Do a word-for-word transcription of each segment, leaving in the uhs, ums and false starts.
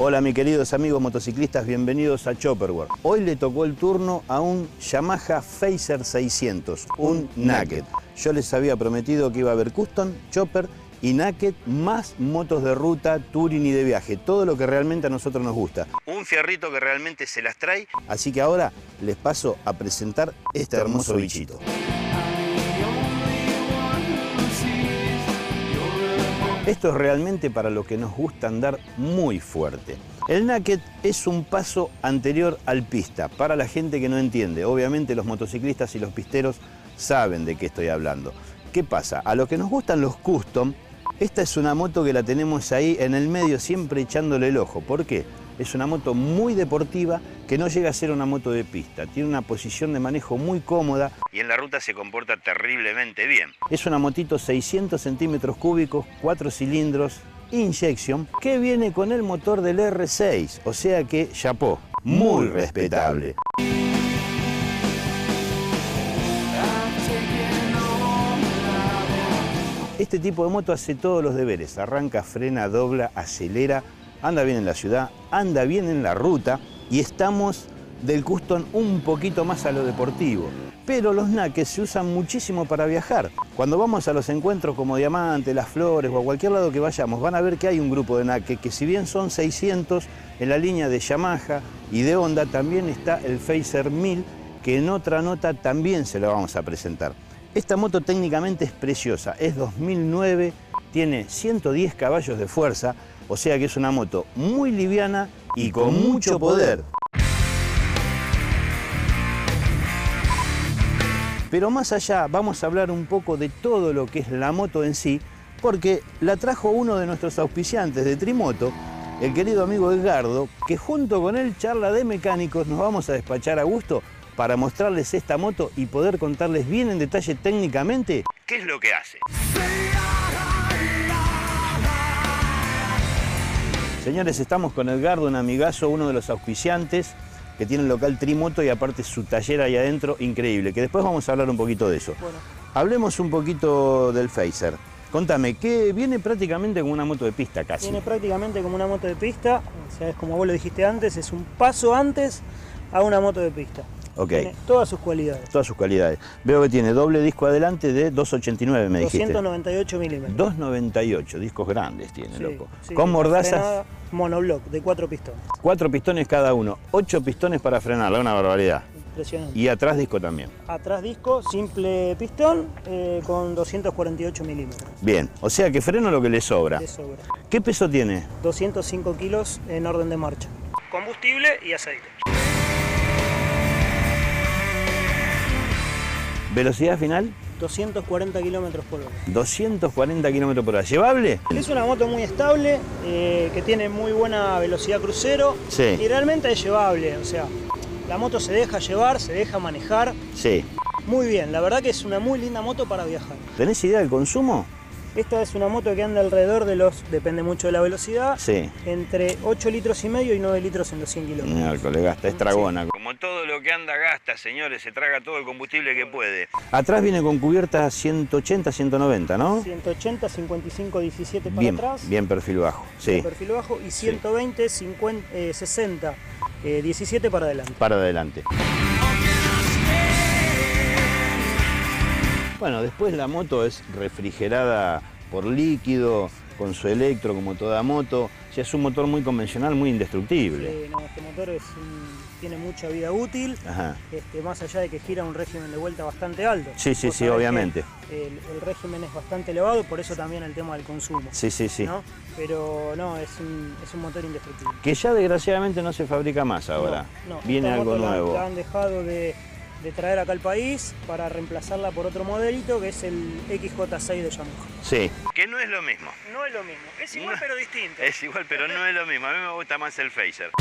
Hola mis queridos amigos motociclistas, bienvenidos a Chopper World. Hoy le tocó el turno a un Yamaha Fazer seiscientos, un Naked. Yo les había prometido que iba a haber Custom, Chopper y Naked, más motos de ruta, touring y de viaje. Todo lo que realmente a nosotros nos gusta. Un fierrito que realmente se las trae. Así que ahora les paso a presentar este hermoso bichito. Esto es realmente para los que nos gusta andar muy fuerte. El Naked es un paso anterior al pista, para la gente que no entiende. Obviamente los motociclistas y los pisteros saben de qué estoy hablando. ¿Qué pasa? A los que nos gustan los custom, esta es una moto que la tenemos ahí en el medio siempre echándole el ojo. ¿Por qué? Es una moto muy deportiva que no llega a ser una moto de pista. Tiene una posición de manejo muy cómoda y en la ruta se comporta terriblemente bien. Es una motito seiscientos centímetros cúbicos, cuatro cilindros, injection, que viene con el motor del R seis. O sea que, chapó, muy respetable. Este tipo de moto hace todos los deberes. Arranca, frena, dobla, acelera. Anda bien en la ciudad, anda bien en la ruta y estamos del custom un poquito más a lo deportivo. Pero los Naked se usan muchísimo para viajar. Cuando vamos a los encuentros como Diamante, Las Flores o a cualquier lado que vayamos, van a ver que hay un grupo de Naked que si bien son seiscientos, en la línea de Yamaha y de Honda también está el Fazer mil, que en otra nota también se lo vamos a presentar. Esta moto técnicamente es preciosa, es dos mil nueve, tiene ciento diez caballos de fuerza, o sea que es una moto muy liviana y con mucho poder. Pero más allá, vamos a hablar un poco de todo lo que es la moto en sí, porque la trajo uno de nuestros auspiciantes de Trimoto, el querido amigo Edgardo, que junto con él, charla de mecánicos, nos vamos a despachar a gusto para mostrarles esta moto y poder contarles bien en detalle técnicamente qué es lo que hace. Señores, estamos con Edgardo, un amigazo, uno de los auspiciantes que tiene el local Trimoto y aparte su taller ahí adentro, increíble, que después vamos a hablar un poquito de eso. Bueno. Hablemos un poquito del Fazer. Contame, que viene prácticamente como una moto de pista casi. Viene prácticamente como una moto de pista, o sea, es como vos lo dijiste antes, es un paso antes a una moto de pista. Ok. Tiene todas sus cualidades. Todas sus cualidades. Veo que tiene doble disco adelante de dos ochenta y nueve, me dijiste. doscientos noventa y ocho milímetros. dos noventa y ocho, discos grandes tiene, sí, loco. Sí, con mordazas. Monoblock, de cuatro pistones. Cuatro pistones cada uno, ocho pistones para frenarla, una barbaridad. Impresionante. Y atrás disco también. Atrás disco, simple pistón, eh, con doscientos cuarenta y ocho milímetros. Bien, o sea que freno lo que le sobra. Le sobra. ¿Qué peso tiene? doscientos cinco kilos en orden de marcha. Combustible y aceite. ¿Velocidad final? doscientos cuarenta kilómetros por hora. doscientos cuarenta kilómetros por hora. ¿Llevable? Es una moto muy estable, eh, que tiene muy buena velocidad crucero. Sí. Y realmente es llevable, o sea, la moto se deja llevar, se deja manejar. Sí. Muy bien, la verdad que es una muy linda moto para viajar. ¿Tenés idea del consumo? Esta es una moto que anda alrededor de los, depende mucho de la velocidad, sí, entre ocho litros y medio y nueve litros en los cien kilómetros. Miércoles, gasta, es tragona. Sí. Como todo lo que anda gasta, señores, se traga todo el combustible que puede. Atrás viene con cubierta ciento ochenta, ciento noventa, ¿no? ciento ochenta, cincuenta y cinco, diecisiete para bien, atrás. Bien perfil bajo, sí. Bien perfil bajo y ciento veinte, cincuenta, eh, sesenta, eh, diecisiete para adelante. Para adelante. Bueno, después la moto es refrigerada por líquido, con su electro como toda moto. Ya es un motor muy convencional, muy indestructible. Sí, no, este motor es, tiene mucha vida útil, este, más allá de que gira un régimen de vuelta bastante alto. Sí, sí, sí, obviamente. El, el régimen es bastante elevado, por eso también el tema del consumo. Sí, sí, sí. ¿No? Pero no, es un, es un motor indestructible. Que ya desgraciadamente no se fabrica más ahora. No, no, viene algo nuevo. La, la han dejado de, de traer acá al país para reemplazarla por otro modelito que es el X J seis de Yamaha. Sí. Que no es lo mismo. No es lo mismo. Es igual no, pero distinto. Es igual pero no es lo mismo. A mí me gusta más el Fazer.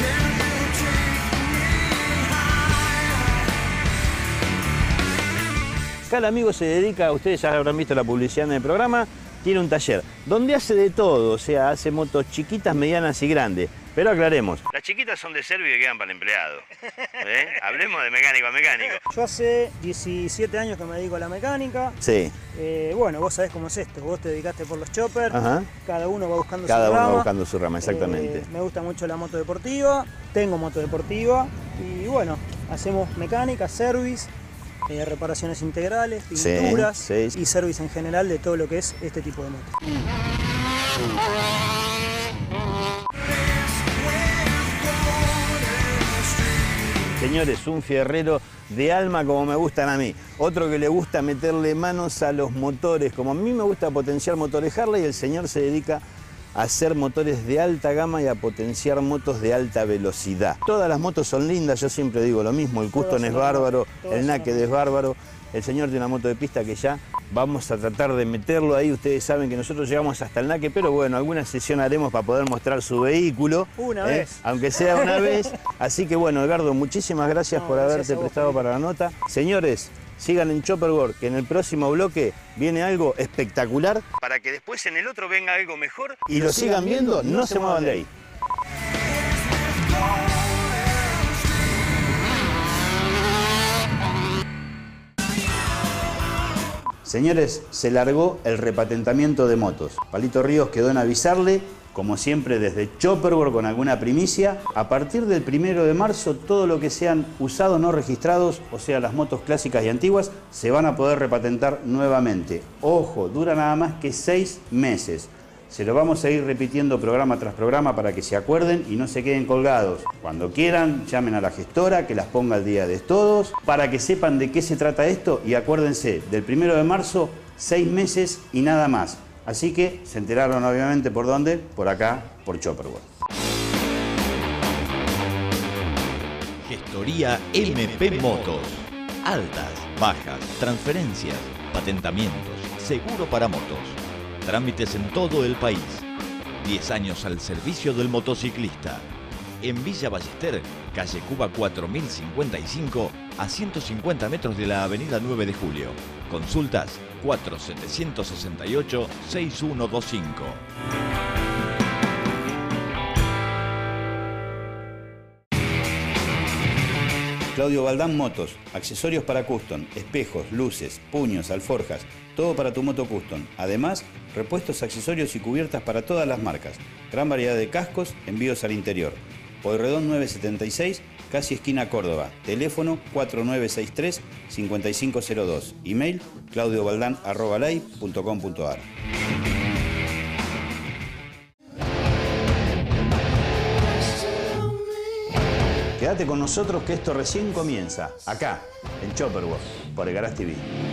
Acá el amigo se dedica, ustedes ya habrán visto la publicidad en el programa, tiene un taller donde hace de todo, o sea, hace motos chiquitas, medianas y grandes. Pero aclaremos. Las chiquitas son de servicio y quedan para el empleado. ¿Eh? Hablemos de mecánico a mecánico. Yo hace diecisiete años que me dedico a la mecánica. Sí. Eh, bueno, vos sabés cómo es esto. Vos te dedicaste por los choppers. Ajá. Cada uno va buscando Cada su uno rama. va buscando su rama, exactamente. Eh, me gusta mucho la moto deportiva. Tengo moto deportiva. Y bueno, hacemos mecánica, service, eh, reparaciones integrales, pinturas Sí, sí. y service en general de todo lo que es este tipo de moto. Señores, un fierrero de alma como me gustan a mí. Otro que le gusta meterle manos a los motores. Como a mí me gusta potenciar motores Harley, el señor se dedica a hacer motores de alta gama y a potenciar motos de alta velocidad. Todas las motos son lindas, yo siempre digo lo mismo. El Custom es bárbaro, el Naked es bárbaro. El señor tiene una moto de pista que ya vamos a tratar de meterlo ahí. Ustedes saben que nosotros llegamos hasta el Naked, pero bueno, alguna sesión haremos para poder mostrar su vehículo. Una ¿eh? vez. Aunque sea una vez. Así que bueno, Edgardo, muchísimas gracias No, por gracias haberte a vos, prestado Felipe. para la nota. Señores, sigan en Chopper World, que en el próximo bloque viene algo espectacular. Para que después en el otro venga algo mejor. Y lo sigan viendo, no se muevan de ahí. Señores, se largó el repatentamiento de motos. Palito Ríos quedó en avisarle, como siempre desde Chopper World con alguna primicia. A partir del primero de marzo, todo lo que sean usados no registrados, o sea, las motos clásicas y antiguas, se van a poder repatentar nuevamente. Ojo, dura nada más que seis meses. Se lo vamos a ir repitiendo programa tras programa para que se acuerden y no se queden colgados. Cuando quieran, llamen a la gestora que las ponga al día de todos para que sepan de qué se trata esto y acuérdense, del primero de marzo, seis meses y nada más. Así que se enteraron obviamente por dónde, por acá, por Chopper World. Gestoría M P Motos. Altas, bajas, transferencias, patentamientos, seguro para motos. Trámites en todo el país. diez años al servicio del motociclista. En Villa Ballester, calle Cuba cuatro mil cincuenta y cinco, a ciento cincuenta metros de la avenida nueve de julio. Consultas cuatro siete seis ocho, seis uno dos cinco. Claudio Baldán Motos, accesorios para custom, espejos, luces, puños, alforjas, todo para tu moto custom. Además, repuestos, accesorios y cubiertas para todas las marcas. Gran variedad de cascos, envíos al interior. Pueyrredón nueve setenta y seis, casi esquina Córdoba. Teléfono cuatro nueve seis tres, cinco cinco cero dos. Email claudiobaldan arroba lay punto com punto ar. Quédate con nosotros que esto recién comienza, acá, en Chopper World, por Egaraz T V.